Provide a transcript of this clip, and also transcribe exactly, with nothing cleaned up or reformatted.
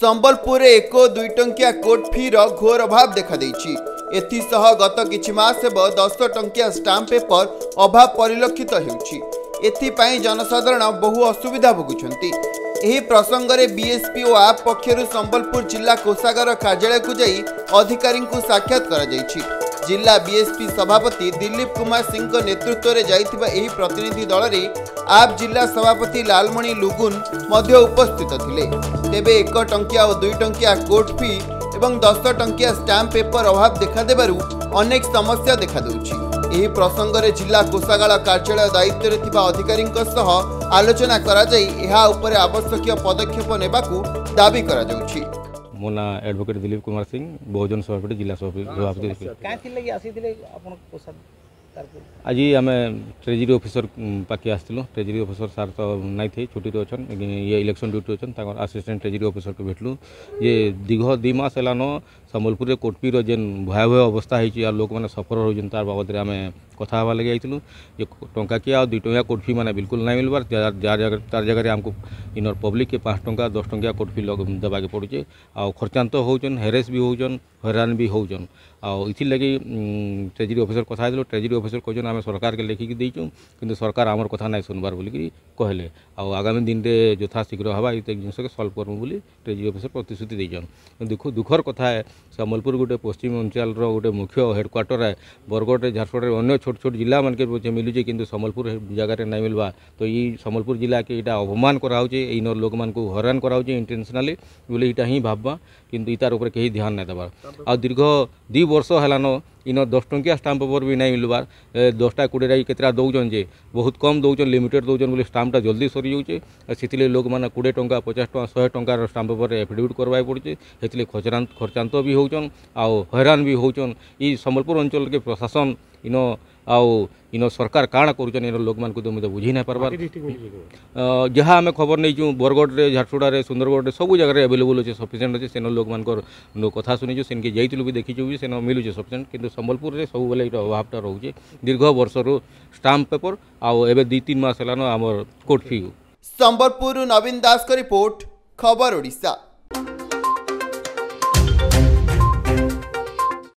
संबलपुर एक दुई टंकिया कोर्ट फी घोर अभाव देखा देछि। एथिसह गत किछि मास हेब दस टंकिया स्टाम्प पेपर अभाव परिलक्षित हेउछि। एथिपाई जनसाधारण बहु असुविधा भोगुछन्ति। एही प्रसंग में बीएसपी और आप पक्षरु संबलपुर जिला कोषागार कार्यालय को जाई अधिकारी को साक्षात करा जायछि। जिला बीएसपी सभापति दिलीप कुमार सिंह नेतृत्व में जाइथिबा एही प्रतिनिधि दल रे आप जिला सभापति लालमणि लुगुन मध्य उपस्थित थिले। तेबे एक टंकिया और दुई टंकिया कोर्ट फी एवं दस टंकिया स्टाम्प पेपर अभाव देखा देबारु अनेक समस्या देखा देउछि। एही प्रसंग में जिला कोषागार कार्यालय दायित्व रे थिबा अधिकारी सह आलोचना करा जाई एहा उपरे आवश्यक पदक्षेप नेबाकू दाबी करा जाउछि। मो ना एडवोकेट दिलीप कुमार सिंह बहुजन सभापति जिला सभापति। आज आम ट्रेजरी ऑफिसर पाखे आसलु। ट्रेजरी ऑफिसर सार तो नाई थे छुट्टी अच्छन ये इलेक्शन ड्यूटी अच्छन असिस्टेंट ट्रेजरी ऑफिसर को भेटलु। ये दीर्घ दुई मास है संबलपुर कोर्टफीर जेन भयावह अवस्था है लोक मैंने सफर होजन तार बाबद आम कथा हवा लगे जाइलु। ये टंका किया और दुई टंकिया कोर्टफी मैंने बिल्कुल नहीं मिलबार जार तार जगह आमको इनर पब्लिक के पाँच टंका दस टंकिया कोर्टफी देवाके पड़ुचे। आ खर्चांत होचन हेरेस भी होचन हैरान भी होचन। आथि लगे ट्रेजरी ऑफिसर कथा है। ट्रेजरी ऑफिसर कहन आम सरकार के लिखिकी देचु किंतु सरकार आमर कथा नहीं सुनबार बोलिकी कहले। आगामी दिन में यथाशीघ्र हवा ये जिनस के सल्व करमु बोली ट्रेजरी ऑफिसर प्रतिश्रुति देचन। दुख दुखर कथा है संबलपुर गोटे पश्चिम अंचल गोटे मुख्य हेडक्वार्टर है। बरगढ़ झारसुगुड़ा अन्य छोट छोट जिला मन के मिलूचे किंतु संबलपुर जगह नहीं मिलवा। तो ये संबलपुर जिला के यहाँ अवमान कराऊे इन लोक मान हैरान कराऊे इंटेंशनाली बोले यहाँ ही भाबा किंतु इतार ऊपर कहीं ध्यान नहीं देवार। आ दीर्घ दुई वर्ष हैलान इन दस टंकिया स्टाम्प पेपर भी नहीं मिलबार। दसटा कोड़ेटा केतटा दौन जे बहुत कम दौन लिमिटेड दौन बोले स्टाम्पटा जल्दी सरी जाऊे। से लोक मैंने कोड़े टंका पचास टका शहे टंकार स्टाम्प पेपर एफिडेविट करवाई पड़े। से खर्चा खर्चांत भी होचन आउ हैरान भी होचन। ये संबलपुर अंचल के प्रशासन इन आउ इन सरकार काण करुचन इन लोक मान को तो बुझी नहीं पार्बार। जहाँ आम खबर नहीं बरगढ़ झारसुगुड़ा सुंदरगढ़ सब जगह एवेलेबल अच्छे सफिसीयंट अच्छे सेन लोक मान कथा शुणीचु सेनके जाइलु भी देखीचु भी सेन मिलूचे सफिसीयंट किंतु संबलपुर में सब बेले अभावटा रोचे दीर्घ वर्षर स्टाम्प पेपर आउ एबे दुई तीन मास है आमर कोर्ट फी। संबलपुर नवीन दास का रिपोर्ट खबर ओडिशा।